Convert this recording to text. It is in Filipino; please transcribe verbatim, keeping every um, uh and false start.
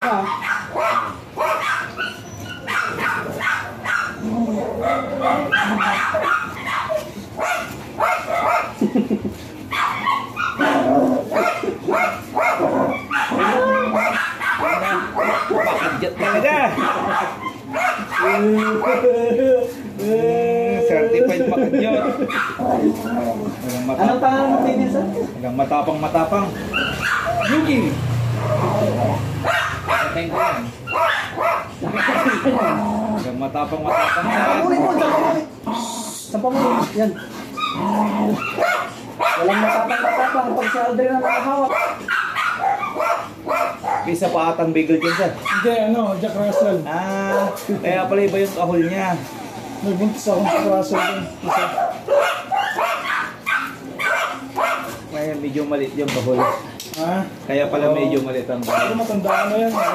Ah. Bakit talaga? Certified makadyot. Anong pangalan mo din sir? Hanggang matapang-matapang. Yuki! Pagkatayin ko yan. Hanggang matapang-matapang. Pamuli mo, pamuli. Sa pamuli, yan. Walang matapang-matapang pag si Aldrin ang nakahawak. Isa pa atang bagel dyan sir. Hindi, ano, Jack Russell. Ah, kaya pala iba yung kahol niya. Nagbuntis akong Jack Russell din. Isa. Kaya medyo maliit yung kahol. Ha? Kaya pala medyo maliit ang Pero kahol. matandaan na yan.